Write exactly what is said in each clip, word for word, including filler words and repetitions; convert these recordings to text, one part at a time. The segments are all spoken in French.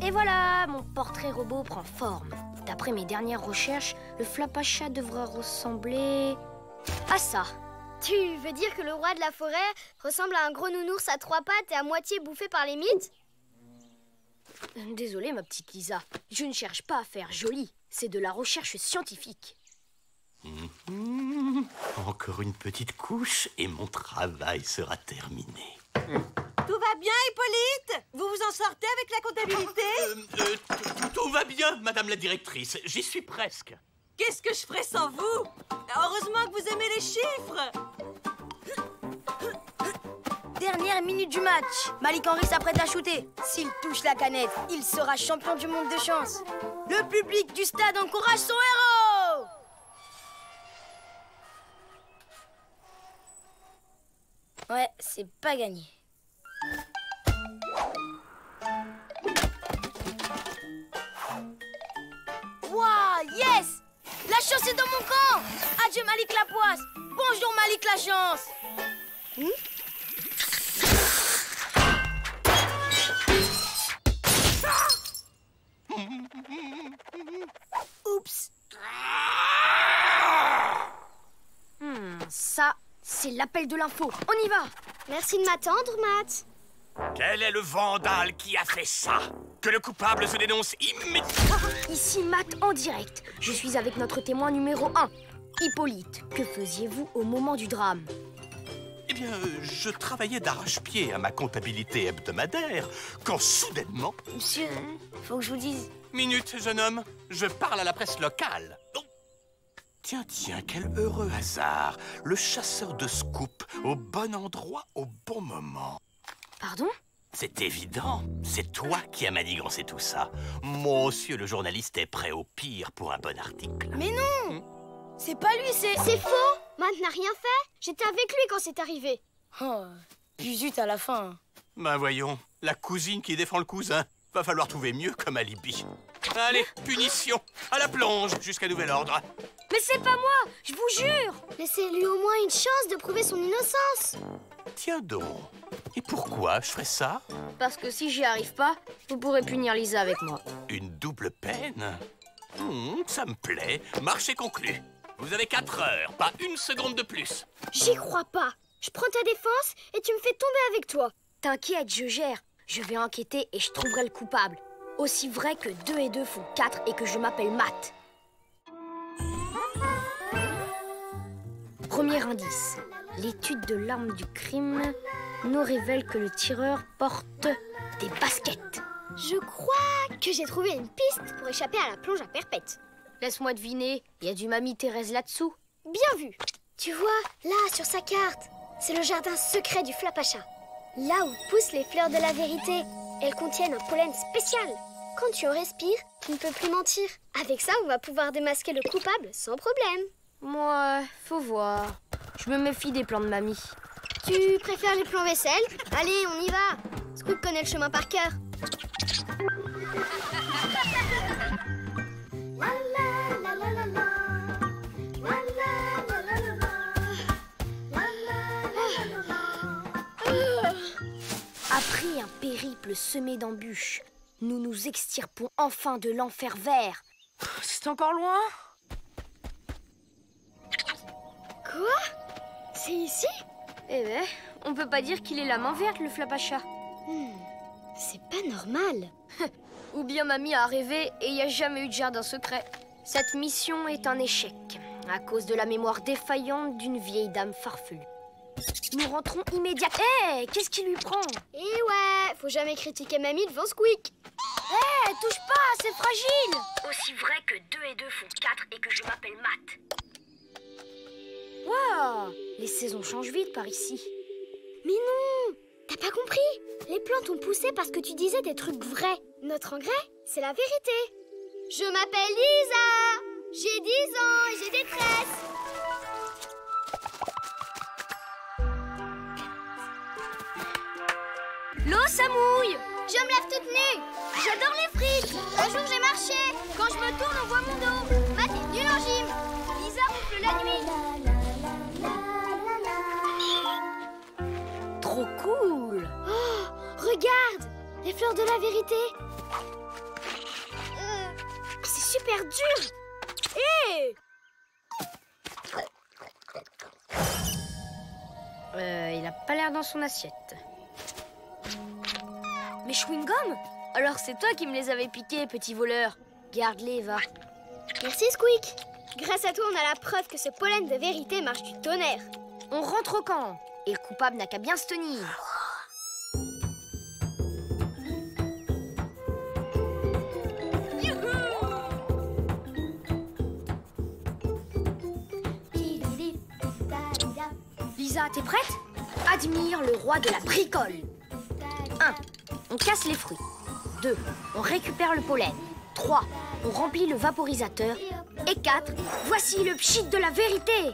Et voilà, mon portrait robot prend forme. D'après mes dernières recherches, le Flapacha devrait ressembler à ça. Tu veux dire que le roi de la forêt ressemble à un gros nounours à trois pattes et à moitié bouffé par les mythes? Désolée, ma petite Lisa. Je ne cherche pas à faire joli. C'est de la recherche scientifique. Mmh, encore une petite couche et mon travail sera terminé. Tout va bien, Hippolyte? Vous vous en sortez avec la comptabilité? euh, euh, Tout va bien, madame la directrice. J'y suis presque. Qu'est-ce que je ferais sans vous? Heureusement que vous aimez les chiffres. Dernière minute du match. Malik Henry s'apprête à shooter. S'il touche la canette, il sera champion du monde de chance. Le public du stade encourage son héros. Ouais, c'est pas gagné. Waouh, yes! La chance est dans mon camp! Adieu Malik Lapoisse! Bonjour Malik la chance! Hmm? Oups! Hmm, ça, c'est l'appel de l'info. On y va! Merci de m'attendre, Matt. Quel est le vandale qui a fait ça? Que le coupable se dénonce immédiatement. Ici Matt en direct. Je suis avec notre témoin numéro un, Hippolyte. Que faisiez-vous au moment du drame? Eh bien, euh, je travaillais d'arrache-pied à ma comptabilité hebdomadaire quand soudainement... Monsieur, faut que je vous dise... Minute, jeune homme, je parle à la presse locale. Oh. Tiens, tiens, quel heureux hasard. Le chasseur de scoop au bon endroit au bon moment. Pardon? C'est évident, c'est toi qui as manigancé tout ça. Monsieur le journaliste est prêt au pire pour un bon article. Mais non! Hmm? C'est pas lui, c'est... C'est faux! Matt n'a rien fait. J'étais avec lui quand c'est arrivé. Oh, puis zut à la fin. Ben voyons, la cousine qui défend le cousin. Va falloir trouver mieux comme alibi. Allez, punition, à la plonge, jusqu'à nouvel ordre. Mais c'est pas moi, je vous jure! Laissez-lui au moins une chance de prouver son innocence. Tiens donc, et pourquoi je ferais ça? Parce que si j'y arrive pas, vous pourrez punir Lisa avec moi. Une double peine? Mmh, ça me plaît, marché conclu. Vous avez quatre heures, pas une seconde de plus. J'y crois pas. Je prends ta défense et tu me fais tomber avec toi. T'inquiète, je gère. Je vais enquêter et je trouverai le coupable. Aussi vrai que deux et deux font quatre et que je m'appelle Matt. Premier indice. L'étude de l'arme du crime nous révèle que le tireur porte des baskets. Je crois que j'ai trouvé une piste pour échapper à la plonge à perpète. Laisse-moi deviner, il y a du Mamie Thérèse là-dessous. Bien vu. Tu vois, là, sur sa carte, c'est le jardin secret du Flapacha. Là où poussent les fleurs de la vérité. Elles contiennent un pollen spécial. Quand tu en respires, tu ne peux plus mentir. Avec ça, on va pouvoir démasquer le coupable sans problème. Moi, faut voir. Je me méfie des plans de mamie. Tu préfères les plans vaisselle? Allez, on y va. Scoop connaît le chemin par cœur. Après un périple semé d'embûches, nous nous extirpons enfin de l'enfer vert. C'est encore loin? Quoi? C'est ici? Eh ben, on peut pas dire qu'il est la main verte, le Flapacha. Hmm, c'est pas normal. Ou bien mamie a rêvé et il n'y a jamais eu de jardin secret. Cette mission est un échec, à cause de la mémoire défaillante d'une vieille dame farfelue. Nous rentrons immédiatement. Hé, hey, qu'est-ce qui lui prend? Eh ouais, faut jamais critiquer mamie devant Squeak. Hé, hey, touche pas, c'est fragile. Aussi vrai que deux et deux font quatre et que je m'appelle Matt. Waouh, les saisons changent vite par ici. Mais non, t'as pas compris? Les plantes ont poussé parce que tu disais des trucs vrais. Notre engrais, c'est la vérité. Je m'appelle Lisa. J'ai dix ans et j'ai des tresses. L'eau, ça mouille. Je me lève toute nue. J'adore les frites. Un jour, j'ai marché. Quand je me tourne, on voit mon dos. Matt est nul en gym. Lisa ronfle la nuit. Trop cool. Oh, regarde, les fleurs de la vérité. super dur. Hé! Euh, il a pas l'air dans son assiette. Mes chewing-gums? Alors c'est toi qui me les avais piqués, petit voleur. Garde-les, va. Merci, Squeak. Grâce à toi, on a la preuve que ce pollen de vérité marche du tonnerre. On rentre au camp. Et le coupable n'a qu'à bien se tenir. Lisa, t'es prête? Admire le roi de la bricole. un. On casse les fruits. deux. On récupère le pollen. trois. On remplit le vaporisateur. Et quatre. Voici le pchit de la vérité.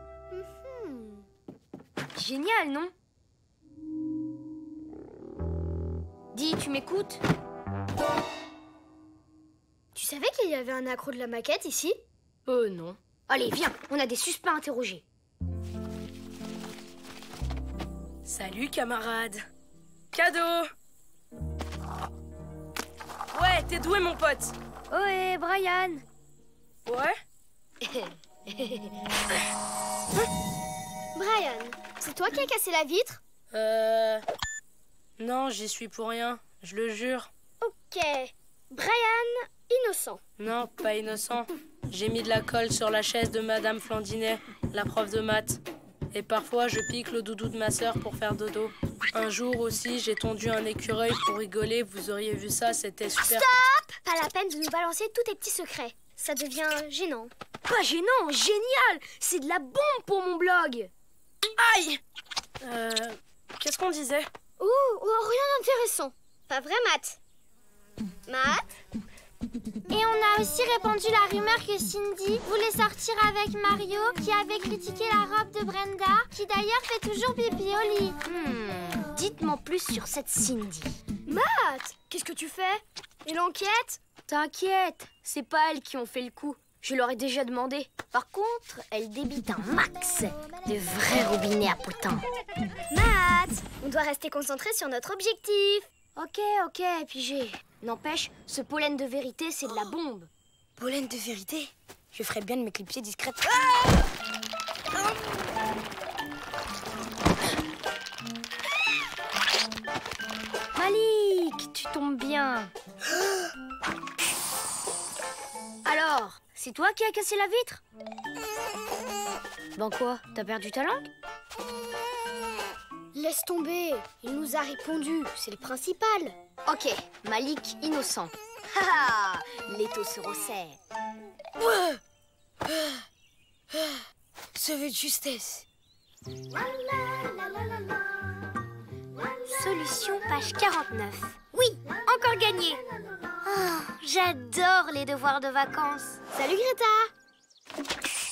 Génial, non? Dis, tu m'écoutes? Tu savais qu'il y avait un accro de la maquette ici? Euh, non. Allez, viens, on a des suspects à interroger. Salut, camarade. Cadeau. Ouais, t'es doué, mon pote. Ohé, Brian. Ouais? Brian, c'est toi qui as cassé la vitre? Euh... Non, j'y suis pour rien, je le jure. Ok. Brian, innocent. Non, pas innocent. J'ai mis de la colle sur la chaise de Madame Flandinet, la prof de maths. Et parfois, je pique le doudou de ma sœur pour faire dodo. Un jour aussi, j'ai tondu un écureuil pour rigoler. Vous auriez vu ça, c'était super... Stop! Pas la peine de nous balancer tous tes petits secrets. Ça devient gênant. Pas gênant, génial. C'est de la bombe pour mon blog. Aïe! Euh... Qu'est-ce qu'on disait? Oh, oh, rien d'intéressant. Pas vrai, Matt? Matt? Et on a aussi répandu la rumeur que Cindy voulait sortir avec Mario, qui avait critiqué la robe de Brenda, qui d'ailleurs fait toujours pipi au lit. Hmm, dites-moi plus sur cette Cindy. Matt, qu'est-ce que tu fais? Et l'enquête? T'inquiète, c'est pas elles qui ont fait le coup. Je leur ai déjà demandé. Par contre, elles débitent un max de vrais robinets à potins. Matt, on doit rester concentré sur notre objectif. Ok, ok, pigé. N'empêche, ce pollen de vérité, c'est de la bombe. Pollen de vérité? Je ferais bien de m'éclipser discrète. Malik, tu tombes bien. Alors, c'est toi qui as cassé la vitre? Ben quoi, t'as perdu ta langue? Laisse tomber, il nous a répondu, c'est le principal. Ok, Malik innocent. Haha, l'étau se resserre. Sauvé de justesse. Solution page quarante-neuf. Oui, encore gagné. Oh, j'adore les devoirs de vacances. Salut Greta.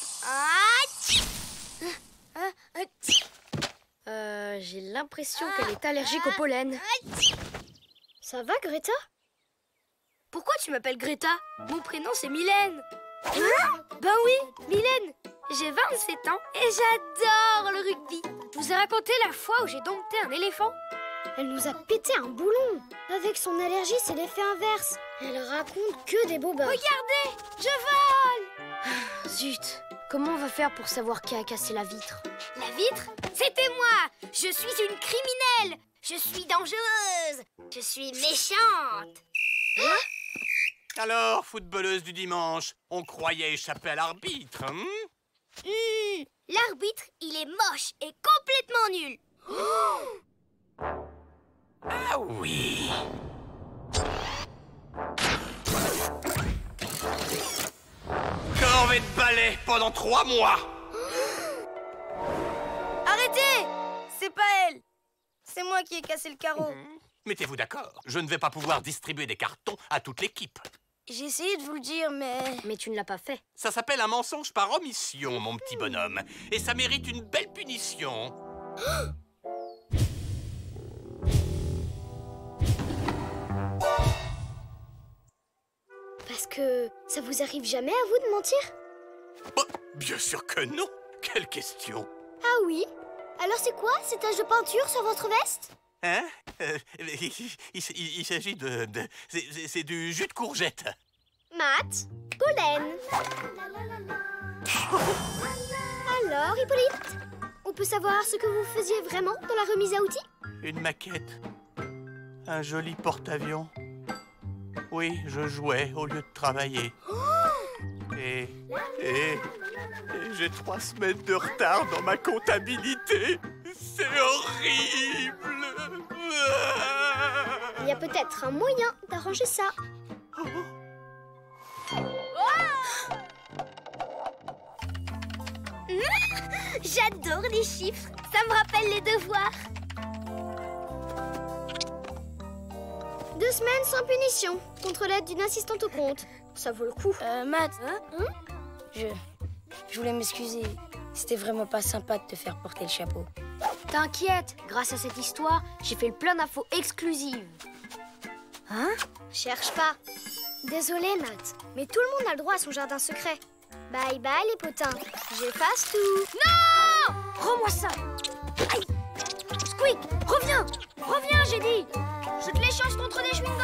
Euh, j'ai l'impression qu'elle est allergique au pollen. Ça va Greta? Pourquoi tu m'appelles Greta? Mon prénom c'est Mylène. Hein? Ben oui, Mylène. J'ai vingt-sept ans et j'adore le rugby. Je vous ai raconté la fois où j'ai dompté un éléphant? Elle nous a pété un boulon. Avec son allergie, c'est l'effet inverse. Elle raconte que des bobards. Regardez, je vole. Zut, comment on va faire pour savoir qui a cassé la vitre? La vitre? C'était moi. Je suis une criminelle. Je suis dangereuse. Je suis méchante. Hein? Alors, footballeuse du dimanche, on croyait échapper à l'arbitre, hein? Mmh, l'arbitre, il est moche et complètement nul. Oh! Ah oui. Corvée de balai pendant trois mois. Arrêtez! C'est pas elle. C'est moi qui ai cassé le carreau. Mmh. Mettez-vous d'accord, je ne vais pas pouvoir distribuer des cartons à toute l'équipe. J'ai essayé de vous le dire, mais... Mais tu ne l'as pas fait. Ça s'appelle un mensonge par omission, mon petit bonhomme. Et ça mérite une belle punition. Parce que ça vous arrive jamais à vous de mentir? Oh, bien sûr que non. Quelle question. Ah oui? Alors c'est quoi ces taches de peinture sur votre veste? Hein euh, il, il, il s'agit de... de c'est du jus de courgette. Matt, pollen. Alors, Hippolyte, on peut savoir ce que vous faisiez vraiment dans la remise à outils? Une maquette. Un joli porte-avions. Oui, je jouais au lieu de travailler. Et, et, et j'ai trois semaines de retard dans ma comptabilité. C'est horrible. Il y a peut-être un moyen d'arranger ça. J'adore les chiffres. Ça me rappelle les devoirs. Deux semaines sans punition, contre l'aide d'une assistante au compte. Ça vaut le coup. Euh, Matt, hein je, je voulais m'excuser. C'était vraiment pas sympa de te faire porter le chapeau. T'inquiète, grâce à cette histoire, j'ai fait le plein d'infos exclusives. Hein? Cherche pas. Désolée, Matt, mais tout le monde a le droit à son jardin secret. Bye bye, les potins. J'efface tout. Non! Rends-moi ça! Aïe! Squeak, reviens! Reviens, j'ai dit! Je te l'échange contre des chewing-gums!